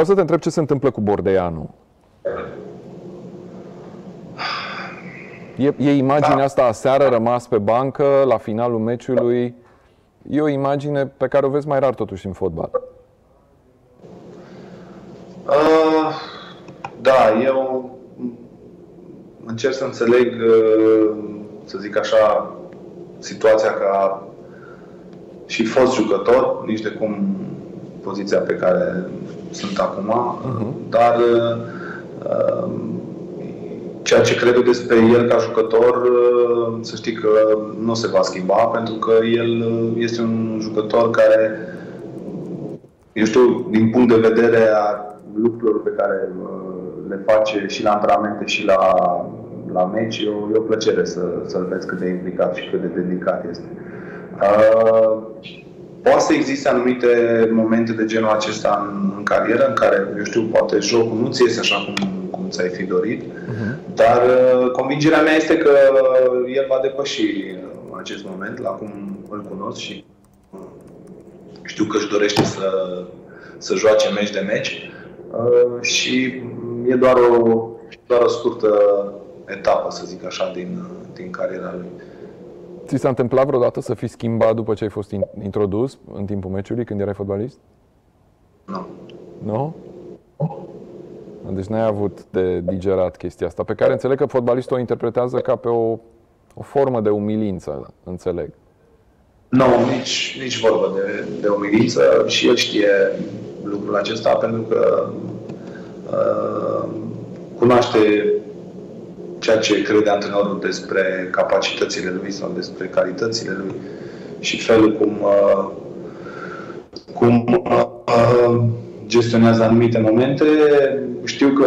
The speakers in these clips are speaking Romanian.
Vreau să te întreb ce se întâmplă cu Bordeanu. E imaginea asta aseară rămas pe bancă la finalul meciului. E o imagine pe care o vezi mai rar totuși în fotbal. Da, eu încerc să înțeleg, să zic așa, situația ca și fost jucător, nici de cum poziția pe care sunt acum, dar ceea ce cred despre el ca jucător, să știi că nu se va schimba, pentru că el este un jucător care, eu știu, din punct de vedere a lucrurilor pe care le face și la antrenamente și la meci, e o plăcere să-l vezi cât de implicat și cât de dedicat este. Poate să existe anumite momente de genul acesta în carieră, în care, eu știu, poate jocul nu ți iese așa cum ți-ai fi dorit, dar convingerea mea este că el va depăși acest moment, la cum îl cunosc și știu că își dorește să joace meci de meci și e doar o scurtă etapă, să zic așa, din cariera lui. Ți s-a întâmplat vreodată să fii schimbat după ce ai fost introdus în timpul meciului, când erai fotbalist? Nu. Nu? Deci n-ai avut de digerat chestia asta, pe care înțeleg că fotbalistul o interpretează ca pe o formă de umilință, înțeleg. Nu, nici vorbă de umilință, și el știe lucrul acesta, pentru că cunoaște ceea ce crede antrenorul despre capacitățile lui sau despre calitățile lui și felul cum gestionează anumite momente. Știu că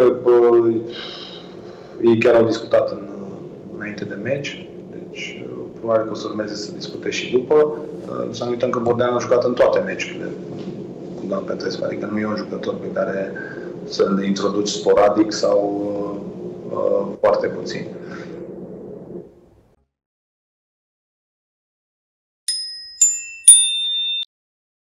ei chiar au discutat înainte de meci, deci probabil că o să urmeze să discute și după. Să nu uităm că Bordeanu a jucat în toate meciurile cu Dan Petrescu, adică nu e un jucător pe care să-l introduci sporadic sau foarte puțin.